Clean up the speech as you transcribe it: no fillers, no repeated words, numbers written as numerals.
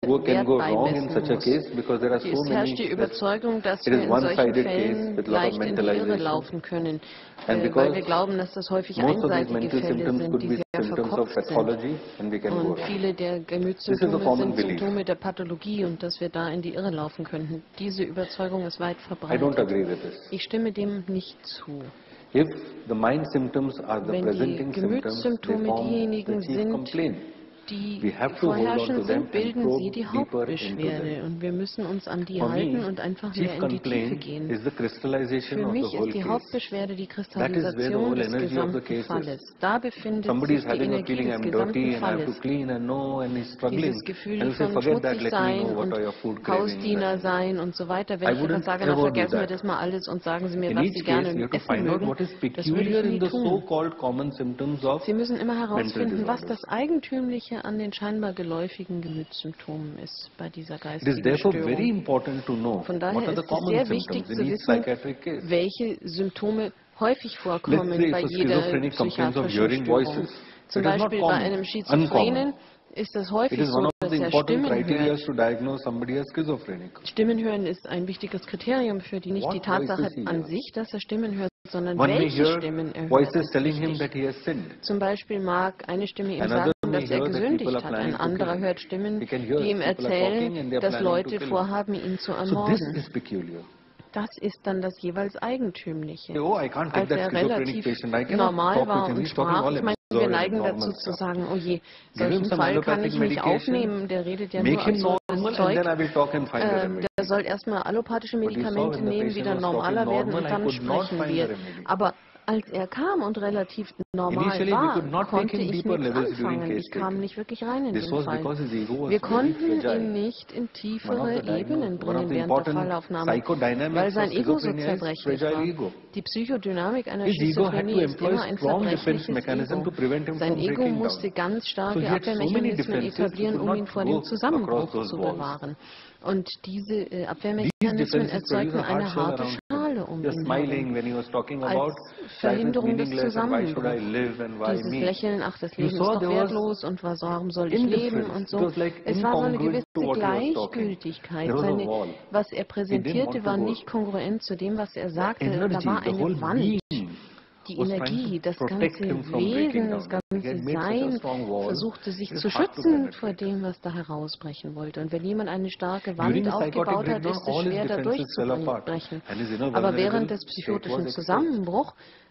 Wert go wrong in beimessen such a muss. case because there are so Es herrscht many. die Überzeugung, dass It wir is in solchen one-sided case Fällen with a lot of leicht in die Irre mentalization. laufen können, And weil because wir glauben, dass das häufig most of these einseitige mental Fälle symptoms sind, could die be sehr symptoms of verkopft sind. pathology, and we can go Und wrong. viele der This is a Gemütssymptome common sind belief. Symptome der Pathologie und dass wir da in die Irre laufen könnten. Diese Überzeugung ist weit I don't verbreitet. agree with this. Ich stimme dem nicht zu. If the mind symptoms are the Wenn die presenting symptoms, they Gemütssymptome form diejenigen the chief sind, complaint. die We have to hold on to vorherrschend them sind, and bilden probe sie die deeper into Hauptbeschwerde. them. Und wir müssen uns an die For halten me, und einfach chief mehr in die Tiefe complaint gehen. is the crystallization Für of the mich whole ist die case. Hauptbeschwerde die That is where the Kristallisation whole des energy of the gesamten case is. Falles. Da befindet Somebody sich is die having a Energie feeling des I'm dirty gesamten and I have to Falles. clean and no, and he's struggling. Dieses Gefühl And you say, von forget that, schmutzig let me sein know what und are your food cravings. Hausdiener sein und so weiter. Wenn I ich einfach wouldn't sage, na ever do vergessen wir that. das mal alles und sagen Sie mir, In was each Sie case, gerne you have to essen find out mögen, what is das würde ich peculiar in nie the tun. so-called common symptoms of Sie müssen immer mental herausfinden, was disorders. das Eigentümliche an den scheinbar geläufigen Gemütssymptomen ist bei dieser It is geistigen therefore very Störung. important to know Von what daher are the ist es common sehr wichtig symptoms zu in each wissen, psychiatric case. welche Symptome häufig Let's vorkommen say bei if a jeder schizophrenic complains of psychiatrischen hearing Störung. voices, Zum it is not Beispiel bei einem common, Schizophrenen uncommon. ist es It häufig is one so, of dass the er important Stimmen criteria hört. to diagnose somebody as schizophrenic. Stimmen hören ist ein wichtiges Kriterium für die, nicht die What Tatsache voices he an hears? sich, dass er Stimmen hört, sondern One may welche hear Stimmen er hört. voices Ist telling him wichtig. that he has sinned. Zum Beispiel mag eine Stimme ihm Another sagen, may dass er hear that people gesündigt are hat. planning Ein to kill anderer him. hört Stimmen, He can hear die ihm people are erzählen, talking and they are dass planning to Leute kill him. vorhaben, ihn zu So this ermorden. is peculiar. Das ist dann das jeweils Eigentümliche. Oh, I can't take Als that er schizophrenic relativ patient. I cannot normal talk with war him. und He's talking sprach, all ich meine, wir absurd, neigen dazu abnormal zu stuff. sagen, oh je, Give him solchen some Fall kann allopathic ich nicht medication, aufnehmen, der redet ja make nur him absurdes normal, and Zeug. then I will talk and find the remedy. Der soll erstmal allopathische But you saw Medikamente when the nehmen, patient wieder was talking normaler werden normal, und I dann could not sprechen find the wir. remedy. Aber als er kam und relativ normal Initially, we war, could not take konnte him ich deeper nichts levels during anfangen. case Ich kam taking. nicht wirklich rein in This den was Fall. because his ego was Wir very konnten ihn fragile. nicht in One of tiefere the Ebenen bringen während der important Fallaufnahme, psychodynamics weil of sein Ego so schizophrenia is zerbrechlich fragile war. ego. Die Psychodynamik einer His ego had to Schizophrenie ist employ immer ein strong defense zerbrechliches mechanism Ego. to prevent him Sein from Ego breaking musste down. ganz So starke he had so many Abwehrmechanismen defenses, he etablieren, could um ihn not vor go dem across Zusammenbruch those zu walls. bewahren. Und diese These Abwehrmechanismen defenses produce erzeugten a hard eine shell harte around him. Schale um He was ihn smiling herum, when he was talking als about life is Verhinderung des meaningless and why should I Zusammenbruchs. live and why Dieses me? Lächeln, ach, das You Leben ist saw doch there was wertlos und warum soll ich leben indifference. und It so. was like Es war so eine incongruent to gewisse what he was talking. Gleichgültigkeit. There was a wall. Was er He didn't präsentierte, want to war go. nicht kongruent zu dem, was er sagte. Da Energy, war the whole eine Wand. being Die was trying Energie, to das protect ganze him from breaking Wesen, das down. He ganze had made such a Sein strong wall. versuchte sich It is zu hard to schützen vor penetrate. dem, was da herausbrechen wollte. Und wenn jemand eine starke During Wand the psychotic aufgebaut hat, breakdown, ist es all his schwer, da defenses fell apart, durchzubrechen. and his inner Aber während vulnerability des state psychotischen was exposed. Zusammenbruchs